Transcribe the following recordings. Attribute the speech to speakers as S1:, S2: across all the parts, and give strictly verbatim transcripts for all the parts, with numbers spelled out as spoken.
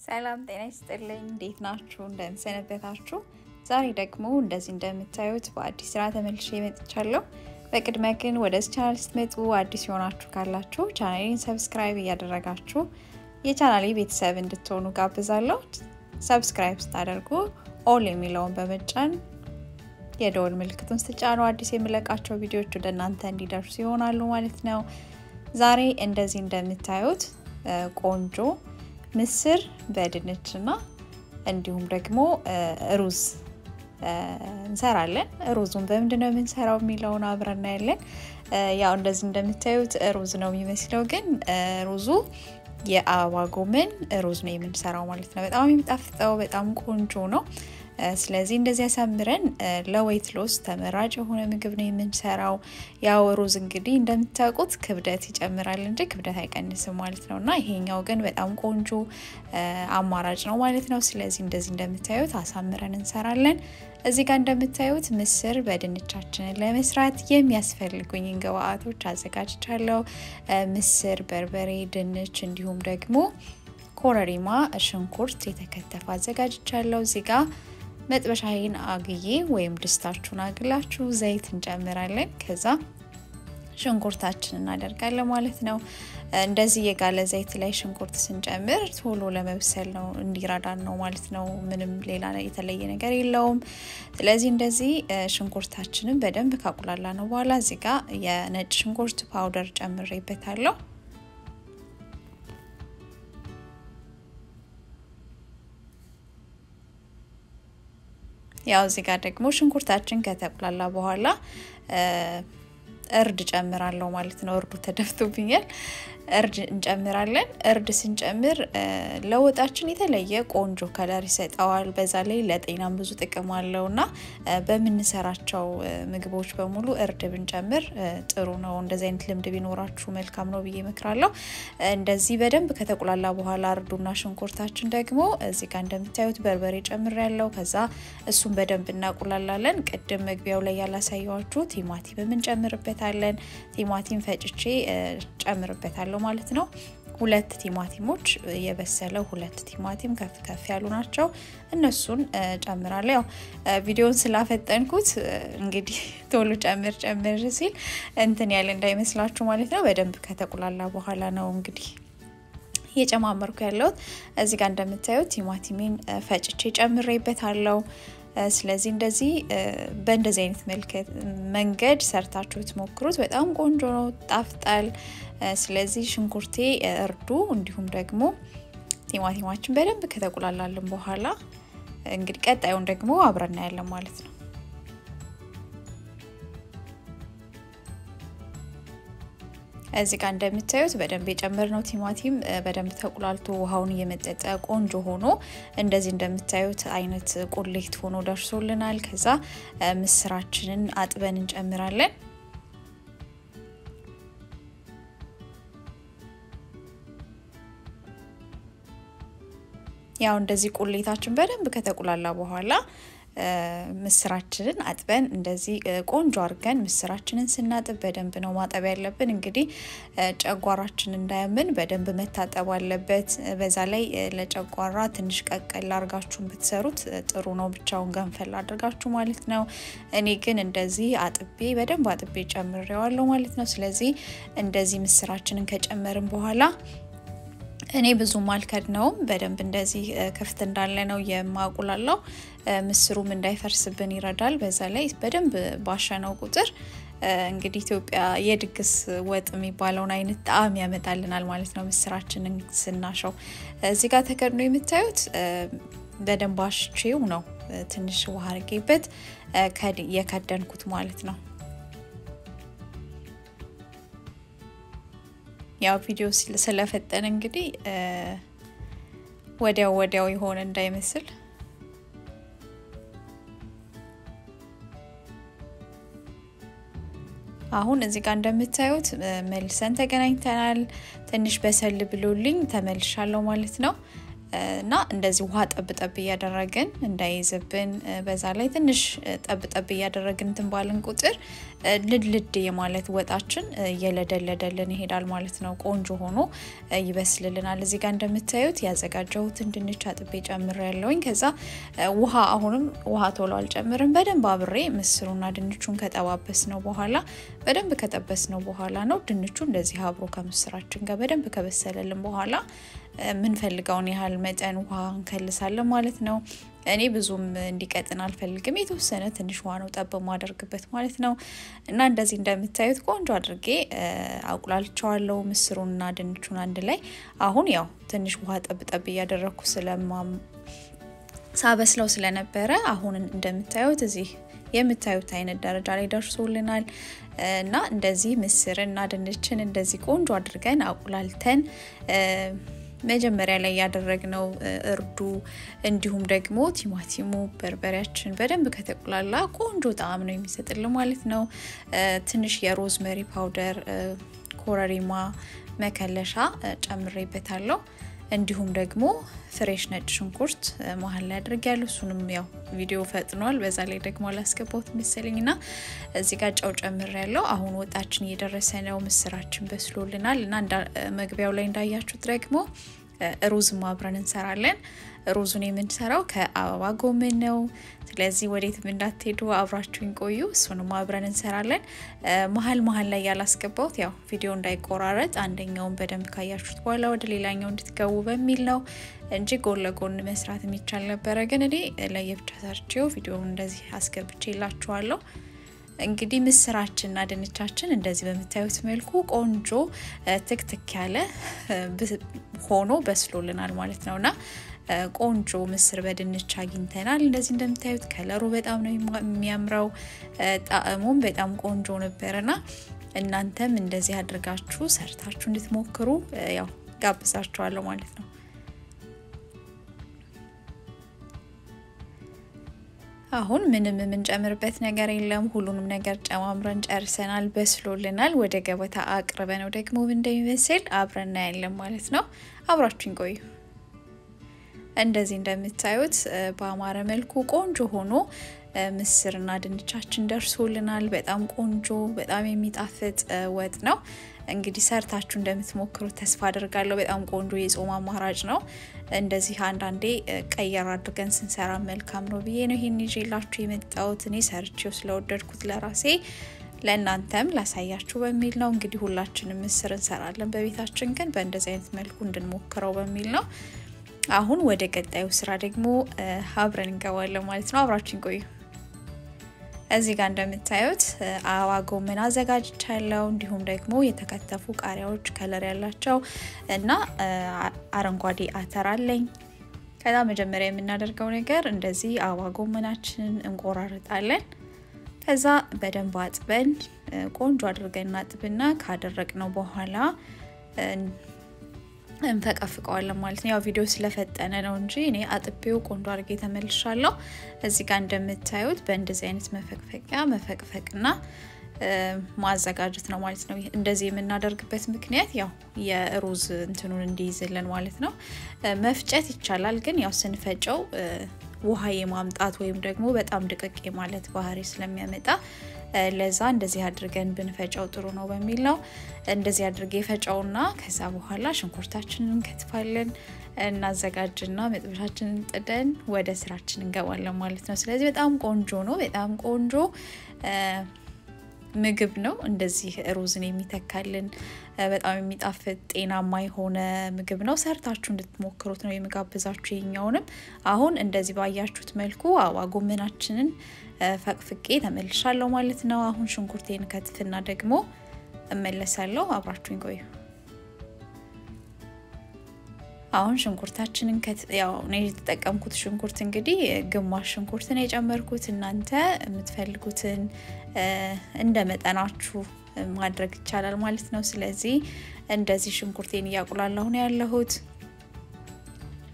S1: ሰላም ጤና ይስጥልኝ እንዴት ናችሁ እንደምሰነበታችሁ ዛሬ ደግሞ እንደዚህ እንደምታዩት በአዲስ ስራ ተመልሼ መጥቻለሁ በቅድሚያ ግን ወደ ቻናል ስትመጡ አዲስ ሆናችሁ ካላችሁ ቻናሌን ሰብስክራይብ ያደረጋችሁ የቻናሌ ቤተሰብ እንድትሆኑ ጋብዛለሁ ሰብስክራይብ ስታደርጉ ኦል የሚለውን በመጫን የደወል ምልክቱን ስትጫኑ አዲስ የምለቃቸው ቪዲዮዎች ወደ እናንተ እንዲደርሱ ይሆናሉ ማለት ነው ዛሬ እንደዚህ እንደምታዩት ቆንጆ ምስር በድንችና እንዲሁም ደግሞ ሩዝ እንሰራለን ሩዙን በመንደነው የምንሰራው የሚለውን አብረን እናያለን ያው እንደዚህ እንደምታዩት ሩዝ ነው የሚመስለው ግን ሩዙ የአበባ ጎመን ሩዝ ነው የምንሰራው ማለት ነው በጣም የሚጣፍጠው በጣም ቆንጆ ነው ስለዚህ እንደዚህ ያሳምረን ለዌት ሎስ ተመራጭ የሆነ ምግብ ነው የምንሰራው ያው ሩዝ እንግዲህ እንደምታውቁት ክብደት ይጨምራል እንጂ ክብደት አይቀንስም ማለት ነውና ይሄኛው ግን በጣም ቆንጆ አማራጭ ነው ማለት ነው ስለዚህ እንደዚህ እንደምታዩት አሳምረን እንሰራለን እዚህ ጋር እንደምታዩት ምስር በድንቻችን ለመስራት የሚያስፈልጉኝ ግብአቶች አዘጋጅቻለሁ ምስር በርበሬ ድንች እንዲሁም ደግሞ ኮረሪማ ሽንኩርት የተከተፈ አዘጋጅቻለሁ እዚህ ጋር መጥበሻዬን አግዬ ወይም ድስታችሁን አግላችሁ ዘይት እንጨምራለን ከዛ ሽንኩርታችንን እናደርጋለን ማለት ነው እንደዚህ የጋለ ዘይት ላይ ሽንኩርት ስንጨምር ቶሎ ለመብሰል ነው እንዲራዳን ነው ማለት ነው ምንም ሌላ የተለየ ነገር የለውም ስለዚህ እንደዚህ ሽንኩርታችንን በደንብ ካቁላላ ነው በኋላ እዚህ ጋር የነጭ ሽንኩርት ፓውደር ጨምሬበታለሁ ያው እዚህ ጋር ደግሞ ሽንኩርታችን ከተቁላላ በኋላ እርድ ጨምራለሁ ማለት ነው እርዱ ተደፍቶብኛል እርድ እንጨምራለን እርድ ስንጨምር ለወጣችን የተለየ ቆንጆ ከለር ይሰጣዋል በዛ ላይ ለጤናም ብዙ ጥቅም አለውና በመንሰራቸው ምግቦች በሙሉ እርድ ብንጨምር ጥሩ ነው እንደዚህ አይነት ልምድ ቢኖራችሁ መልካም ነው ብዬ መክራለሁ እንደዚህ በደንብ ከተቁላላ በኋላ እርዱና ሽንኩርታችን ደግሞ እዚህ ጋር እንደምታዩት በርበሬ ጨምሬያለሁ ከዛ እሱን በደንብ እናቁላላለን ቀደም መግቢያው ላይ ያላሳያችሁ ቲማቲም እንጨምርበታለን ቲማቲም ፈጭቼ ጨምርበታለሁ ማለት ነው ሁለት ቲማቲሞች የበሰለው ሁለት ቲማቲም ከፍ ከፍ ያሉ ናቸው እነሱን ጨምራለሁ ያው ቪዲዮውን ስላፈጠንኩት እንግዲህ ቶሎ ጨምር ጨምር ሲል እንትን ያለ እንዳይመስላችሁ ማለት ነው በደንብ ከተቁላላ በኋላ ነው እንግዲህ የጨማመርኩ ያለው እዚህ ጋር እንደምታዩት ቲማቲሜን ፈጭቼ ጨምሬበታለሁ ስለዚህ እንደዚህ በእንደዚህ አይነት መልከት መንገድ ሰርታችሁት ሞክሩት በጣም ቆንጆ ነው ጣፍጣል ስለዚህ ሽንኩርቴ እርዱ እንዲሁም ደግሞ ቲማቲማችን በደንብ ከተቁላላልን በኋላ እንግዲህ ቀጣዩን ደግሞ አብረን እናያለን ማለት ነው እዚህ ጋር እንደምታዩት በደንብ የጨመርነው ቲማቲም በደንብ ተቁላልቶ ውሃውን እየመጠጠ ቆንጆ ሆኖ እንደዚህ እንደምታዩት አይነት ቁሌት ሆኖ ደርሶልናል ከዛ ምስራችንን አጥበን እንጨምራለን ያው እንደዚህ ቁሌታችን በደንብ ከተቁላላ በኋላ ምስራችንን አጥበን እንደዚህ ቆንጆ አርገን ምስራችንን ስናጥብ በደንብ ነው ማጠብ ያለብን እንግዲህ ጨጓራችን እንዳያምን በደንብ መታጠብ አለበት በዛ ላይ ለጨጓራ ትንሽ ቀቀል አርጋችሁን ብትሰሩት ጥሩ ነው ብቻውን ገንፈል አድርጋችሁ ማለት ነው እኔ ግን እንደዚህ አጥቤ በደንብ አጥቤ ጨምሬዋለሁ ማለት ነው ስለዚህ እንደዚህ ምስራችንን ከጨመርን በኋላ እኔ ብዙ ማልከድ ነው በደንብ እንደዚህ ክፍት እንዳለ ነው የማቁላላው ምስሩም እንዳይፈርስብን ይረዳል በዛ ላይ በደንብ ባሻነው ቁጥር እንግዲህ ኢትዮጵያ የድግስ ወጥ የሚባለውን አይነት ጣዕም ያመጣልናል ማለት ነው ምስራችንን ስናሻው እዚህ ጋር ተከድኖ የምታዩት በደንብ አሽቼው ነው ትንሽ ውሃ አርጌበት የከደንኩት ማለት ነው ያው ቪዲዮ ስለፈጠነ እንግዲህ ወዲያው ወዲያው ይሆን እንዳይመስል አሁን እዚህ ጋር እንደምታዩት መልሰን ተገናኝተናል ትንሽ በሰል ብሎልኝ ተመልሻለሁ ማለት ነው እና እንደዚህ ውሃ ጠብ ጠብ ያደረግን እንዳይዝብን በዛ ላይ ትንሽ ጠብ ጠብ ያደረግን እንትን ቁጥር ልድልድ የማለት ወጣችን የለደለደልን ይሄዳል ማለት ነው ቆንጆ ሆኖ ይበስልልናል እዚህ ጋር እንደምታዩት ያዘጋጀሁትን ድንች አጥቤ ጨምሬያለሁኝ ከዛ ውሃ አሁንም ውሃ ቶሎ አልጨምርም በደንብ አብሬ ምስሩና ድንቹን ከጠባበስነው በኋላ በደንብ ከጠበስነው በኋላ ነው ድንቹ እንደዚህ አብሮ ከምስራችን ጋር በደንብ ከበሰለልን በኋላ ምን ፈልጋውን ያህል መጠን ውሃ እንከልሳለን ማለት ነው እኔ ብዙም እንዲቀጥን አልፈልግም የተወሰነ ትንሽ ውሃ ነው ጠብ ማደርግበት ማለት ነው እና እንደዚህ እንደምታዩት ቆንጆ አድርጌ አቁላልቻለሁ ምስሩንና ድንቹን አንድ ላይ አሁን ያው ትንሽ ውሃ ጠብ ጠብ ያደረኩ ስለማም ሳበስለው ስለነበረ አሁን እንደምታዩት እዚህ የምታዩት አይነት ደረጃ ላይ ደርሶልናል እና እንደዚህ ምስርና ድንችን እንደዚህ ቆንጆ አድርገን አቁላልተን መጀመሪያ ላይ ያደረግነው እርዱ እንዲሁም ደግሞ ቲማቲሙ በርበሬያችን በደንብ ከተቆላላ ቆንጆ ጣዕም ነው የሚሰጥልን ማለት ነው ትንሽ የሮዝመሪ ፓውደር ኮረሪማ መከለሻ ጨምሬበታለሁ እንዲሁም ደግሞ ፍሬሽ ነጭ ሽንኩርት መሃል ላይ አድርጌያለሁ እሱንም ያው ቪዲዮ ፈጥኗል በዛ ላይ ደግሞ አላስገባሁት መሰለኝና እዚህ ጋር ጫው ጨምሬያለሁ አሁን ወጣችን እየደረሰ ነው ምስራችን በስሎልናል እና መግቢያው ላይ እንዳያችሁት ደግሞ ሩዝ ማብረን እንሰራለን ሩዙን የምንሰራው ከአበባ ጎመን ነው ስለዚህ ወዴትም እንዳትሄዱ አብራችሁን ቆዩ እሱንም አብረን እንሰራለን መሃል መሃል ላይ ያላስገባሁት ያው ቪዲዮ እንዳይቆራረጥ አንደኛውን በደንብ ካያችሁት በኋላ ወደ ሌላኛው እንድትገቡ በሚል ነው እንጂ ጎን ለጎን መስራት የሚቻል ነበር ግን እኔ ለየብቻ ሰርቼው ቪዲዮውን እንደዚህ አስገብቼላችኋለሁ እንግዲህ ምስራችንና ድንቻችን እንደዚህ በመታዩት መልኩ ቆንጆ ትክትክ ያለ ሆኖ በስሎልናል ማለት ነውና ቆንጆ ምስር በድንች አግኝተናል እንደዚህ እንደምታዩት ከለሩ በጣም ነው የሚያምረው ጣዕሙም በጣም ቆንጆ ነበርና እናንተም እንደዚህ አድርጋችሁ ሰርታችሁ እንድትሞክሩ ያው ጋብዛችኋለሁ ማለት ነው አሁን ምንም ምን ጨምርበት ነገር የለም ሁሉንም ነገር ጨማምረን ጨርሰናል በስሎልናል ወደ ገበታ አቅርበነው ደግሞ እንደሚመስል አብረና ያለን ማለት ነው አብራችሁን ቆዩ እንደዚህ እንደምታዩት በአማረ መልኩ ቆንጆ ሆኖ ምስርና ድንቻችን ደርሶልናል በጣም ቆንጆ በጣም የሚጣፍጥ ወጥ ነው እንግዲህ ሰርታችሁ እንደምትሞክሩት ተስፋ አደርጋለሁ በጣም ቆንጆ የጾም አማራጭ ነው እንደዚህ አንድ አንዴ ቀየር አድርገን ስንሰራ መልካም ነው ብዬ ነው ይሄን ይዤላችሁ የመጣሁት እኔ ሰርቼው ስለወደድኩት ለራሴ ለእናንተም ላሳያችሁ በሚል ነው እንግዲህ ሁላችንም ምስር እንሰራለን በቤታችን ግን በእንደዚህ አይነት መልኩ እንድንሞክረው በሚል ነው አሁን ወደ ቀጣዩ ስራ ደግሞ አብረን እንገባለን ማለት ነው አብራችሁን ቆዩ እዚህ ጋር እንደምታዩት አበባ ጎመን አዘጋጅቻለሁ እንዲሁም ደግሞ የተከተፉ ቃሪያዎች ከለር ያላቸው እና አረንጓዴ አተር አለኝ ከዛ መጀመሪያ የምናደርገው ነገር እንደዚህ አበባ ጎመናችንን እንቆራርጣለን ከዛ በደንብ አጥበን ቆንጆ አድርገን እናጥብና ካደረቅነው በኋላ እንፈቀፍቀዋለን ማለት ነው ያው ቪዲዮ ስለፈጠነ ነው እንጂ እኔ አጥቤው ቆንጆ አድርጌ ተመልሻለሁ እዚህ ጋር እንደምታዩት በእንደዚህ አይነት መፈቅፈቂያ መፈቅፈቅና ማዘጋጀት ነው ማለት ነው እንደዚህ የምናደርግበት ምክንያት ያው የሩዝ እንትኑን እንዲይዝልን ማለት ነው መፍጨት ይቻላል ግን ያው ስንፈጨው ውሃ የማምጣት ወይም ደግሞ በጣም ድቅቅ ማለት ባህሪ ስለሚያመጣ ለዛ እንደዚህ አድርገን ብንፈጨው ጥሩ ነው በሚል ነው እንደዚህ አድርጌ ፈጨውና ከዛ በኋላ ሽንኩርታችንን ከትፋለን እናዘጋጅና መጥበሻችንን ጥደን ወደ ስራችን እንገባለን ማለት ነው ስለዚህ በጣም ቆንጆ ነው በጣም ቆንጆ ምግብ ነው እንደዚህ ሩዝን የሚተካልን በጣም የሚጣፍጥ ጤናማ የሆነ ምግብ ነው ሰርታችሁ እንድትሞክሩት ነው የምጋብዛችሁ ይኛውንም አሁን እንደዚህ ባያችሁት መልኩ አበባ ጎመናችንን ፈቅፍቄ ተመልሻለሁ ማለት ነው አሁን ሽንኩርቴን ከትፍና ደግሞ እመለሳለሁ አብራችሁኝ ቆዩ አሁን ሽንኩርታችንን ያው ነው የተጠቀምኩት ሽንኩርት እንግዲህ ግማሽ ሽንኩርት ነው የጨመርኩት እናንተ የምትፈልጉትን እንደመጠናችሁ ማድረግ ይቻላል ማለት ነው ስለዚህ እንደዚህ ሽንኩርቴን ያቁላላሁ ነው ያለሁት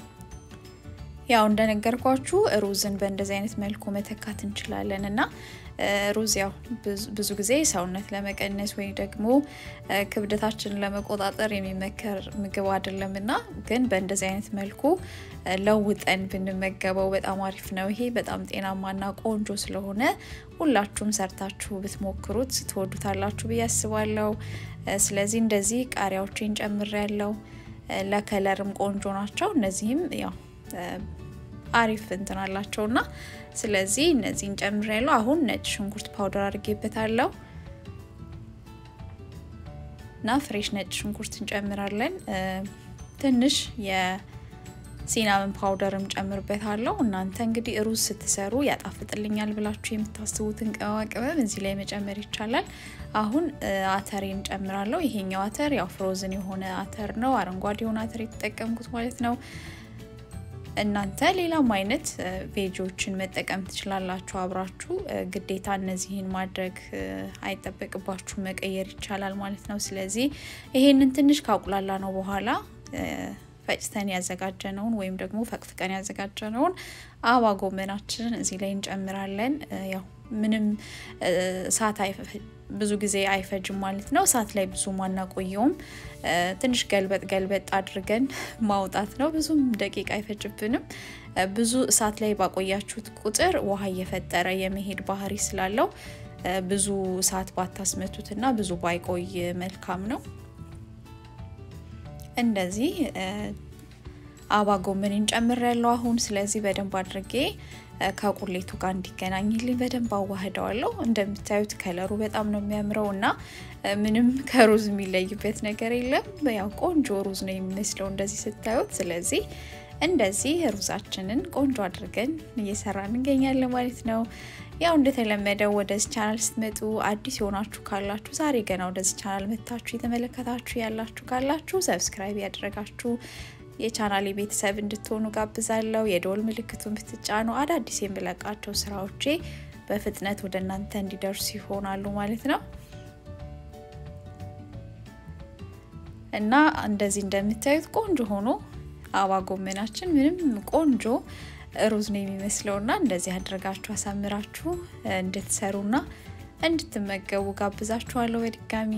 S1: ያው እንደነገርኳችሁ ሩዝን በእንደዚህ አይነት መልኩ መተካት እንችላለንና ሩዝ ያው ብዙ ጊዜ ሰውነት ለመቀነስ ወይ ደግሞ ክብደታችንን ለመቆጣጠር የሚመከር ምግብ አይደለምና ግን በእንደዚህ አይነት መልኩ ለውጠን ብንመገበው በጣም አሪፍ ነው ይሄ በጣም ጤናማና ቆንጆ ስለሆነ ሁላችሁም ሰርታችሁ ብትሞክሩት ትወዱታላችሁ ብዬ አስባለሁ ስለዚህ እንደዚህ ቃሪያዎችን ጨምሬያለሁ ለከለርም ቆንጆ ናቸው እነዚህም ያው አሪፍ እንትን አላቸውና ስለዚህ እነዚህን ጨምሬያለሁ አሁን ነጭ ሽንኩርት ፓውደር አድርጌበታለሁ እና ፍሬሽ ነጭ ሽንኩርት እንጨምራለን ትንሽ የሲናመን ፓውደርም ጨምርበታለሁ እናንተ እንግዲህ ሩዝ ስትሰሩ ያጣፍጥልኛል ብላችሁ የምታስቡትን ቅመማ ቅመም እዚህ ላይ መጨመር ይቻላል አሁን አተሬን ጨምራለሁ ይሄኛው አተር ያው ፍሮዝን የሆነ አተር ነው አረንጓዴውን አተር የተጠቀምኩት ማለት ነው እናንተ ሌላም አይነት ቬጂዎችን መጠቀም ትችላላችሁ አብራችሁ ግዴታ እነዚህን ማድረግ አይተበቅባችሁ መቀየር ይቻላል ማለት ነው ስለዚህ ይሄንን ትንሽ ካቁላላ ነው በኋላ ፈጭተን ያዘጋጀነውን ወይም ደግሞ ፈቅፍቀን ያዘጋጀነውን አበባ ጎመናችንን እዚህ ላይ እንጨምራለን ያው ምንም ሳት ብዙ ጊዜ አይፈጅም ማለት ነው ሳት ላይ ብዙ ማናቆየውም ትንሽ ገልበጥ ገልበጥ አድርገን ማውጣት ነው ብዙም ደቂቃ አይፈጅብንም ብዙ ሳት ላይ ባቆያችሁት ቁጥር ውሃ እየፈጠረ የመሄድ ባህሪ ስላለው ብዙ ሳት ባታስመቱትና ብዙ ባይቆይ መልካም ነው እንደዚህ አበባ ጎመንን ጨምሬያለሁ አሁን ስለዚህ በደንብ አድርጌ ከቁሌቱ ጋር እንዲገናኝልኝ በደንብ አዋህደዋለሁ እንደምታዩት ከለሩ በጣም ነው የሚያምረውና ምንም ከሩዝ የሚለይበት ነገር የለም ያው ቆንጆ ሩዝ ነው የሚመስለው እንደዚህ ስታዩት ስለዚህ እንደዚህ ሩዛችንን ቆንጆ አድርገን እየሰራን እንገኛለን ማለት ነው ያው እንደተለመደው ወደዚህ ቻናል ስትመጡ አዲስ ሆናችሁ ካላችሁ ዛሬ ገና ወደዚህ ቻናል መታችሁ የተመለከታችሁ ያላችሁ ካላችሁ ሰብስክራይብ ያደረጋችሁ የቻናሌ ቤተሰብ እንድትሆኑ ጋብዛለሁ የደወል ምልክቱን ብትጫኑ አዳዲስ የምለቃቸው ስራዎቼ በፍጥነት ወደናንተ እንዲደርሱ ይሆናሉ ማለት ነው እና እንደዚህ እንደምታዩት ቆንጆ ሆኖ አበባ ጎመናችን ምንም ቆንጆ ሩዝ ነው የሚመስለውና እንደዚህ አድርጋችሁ አሳምራችሁ እንድትሰሩና እንድትመገቡ ጋብዛችኋለሁ በድጋሚ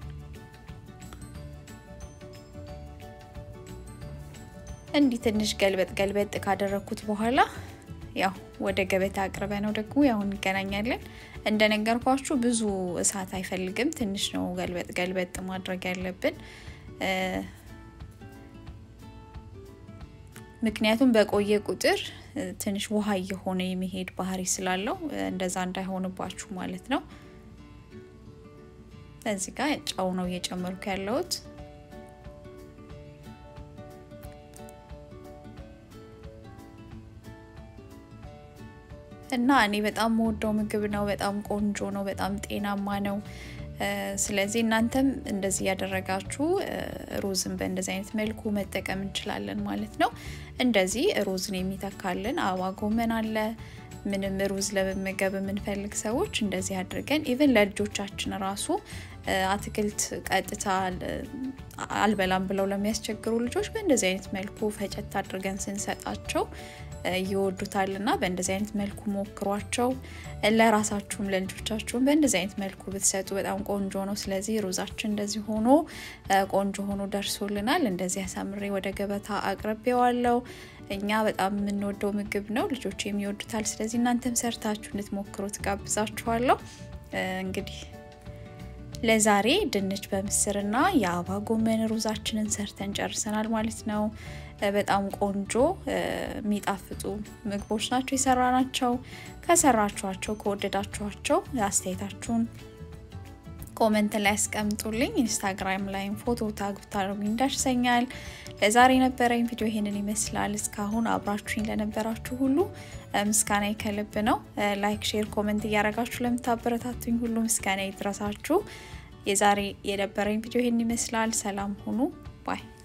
S1: እንዲ ትንሽ ገልበጥ ገልበጥ ካደረኩት በኋላ ያው ወደ ገበታ አቅርበ ነው ደግሞ ያው እንገናኛለን እንደነገርኳችሁ ብዙ እሳት አይፈልግም ትንሽ ነው ገልበጥ ገልበጥ ማድረግ ያለብን ምክንያቱም በቆየ ቁጥር ትንሽ ውሃ የሆነ የሚሄድ ባህሪ ስላለው እንደዛ እንዳይሆንባችሁ ማለት ነው እዚህ ጋር ጫው ነው እየጨመርኩ ያለሁት እና እኔ በጣም ወደው ምግብ ነው በጣም ቆንጆ ነው በጣም ጤናማ ነው ስለዚህ እናንተም እንደዚህ ያደረጋችሁ ሩዝን በእንደዚህ አይነት መልኩ መጠቀም እንችላለን ማለት ነው እንደዚህ ሩዝን የሚተካልን አበባ ጎመን አለ ምንም ሩዝ ለመመገብ የምንፈልግ ሰዎች እንደዚህ አድርገን ኢቭን ለልጆቻችን ራሱ አትክልት ቀጥታ አልበላም ብለው ለሚያስቸግሩ ልጆች በእንደዚህ አይነት መልኩ ፈጨት አድርገን ስንሰጣቸው ይወዱታልና በእንደዚህ አይነት መልኩ ሞክሯቸው ለራሳችሁም ለልጆቻችሁም በእንደዚህ አይነት መልኩ ብትሰጡ በጣም ቆንጆ ነው ስለዚህ ሩዛችን እንደዚህ ሆኖ ቆንጆ ሆኖ ደርሶልናል እንደዚህ አሳምሬ ወደ ገበታ አቅርቤዋለሁ እኛ በጣም የምንወደው ምግብ ነው ልጆች የሚወዱታል ስለዚህ እናንተም ሰርታችሁ እንድትሞክሩት ጋብዛችኋለሁ እንግዲህ ለዛሬ ድንች በምስርና የአበባ ጎመን ሩዛችንን ሰርተን ጨርሰናል ማለት ነው በጣም ቆንጆ የሚጣፍጡ ምግቦች ናቸው የሰራናቸው ከሰራችኋቸው ከወደዳችኋቸው አስተያየታችሁን ኮሜንት ላይ አስቀምጡልኝ ኢንስታግራም ላይ ፎቶ ታግ ብታረጉኝ ደርሰኛል ለዛሬ ነበረኝ ቪዲዮ ይሄንን ይመስላል እስካሁን አብራችሁኝ ለነበራችሁ ሁሉ ምስጋናዬ ከልብ ነው ላይክ ሼር ኮሜንት ያደርጋችሁ ለምታበረታቱኝ ሁሉ ምስጋናዬ ይድረሳችሁ የዛሬ የነበረኝ ቪዲዮ ይሄንን ይመስላል ሰላም ሁኑ ባይ